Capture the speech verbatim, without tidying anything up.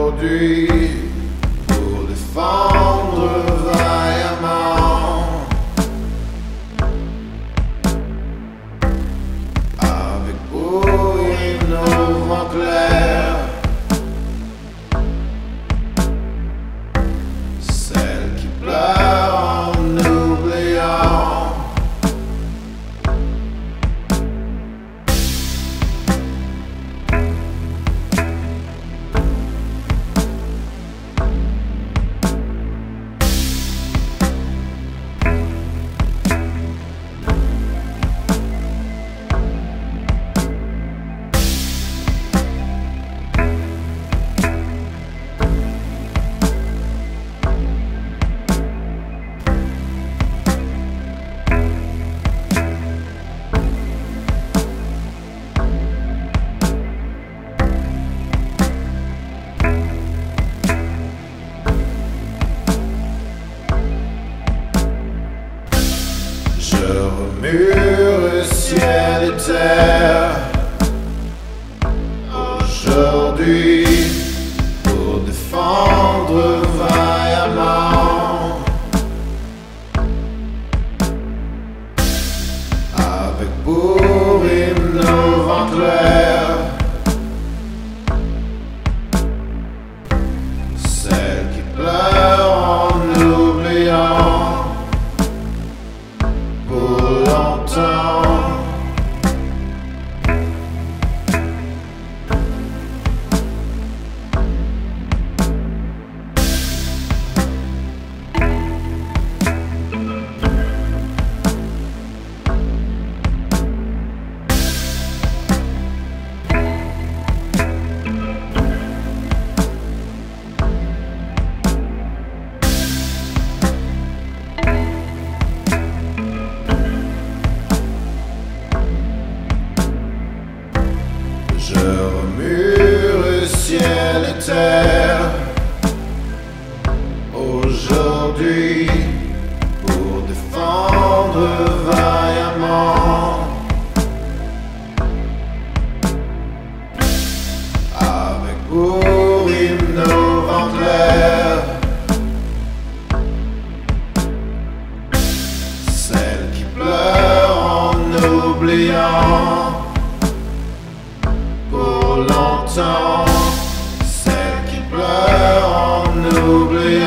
aujourd'hui pour défendre vaillamment avec vous et nos vents clairs, celle qui pleure en oubliant. Je remue le ciel et terre aujourd'hui pour défendre vaillamment avec pour hymne nos vents clairs, celle qui pleure en oubliant. Je remue le ciel et terre aujourd'hui pour défendre vaillamment avec pour hymne nos vents clairs, celle qui pleure en oubliant. Pour longtemps, celle qui pleure en oubliant.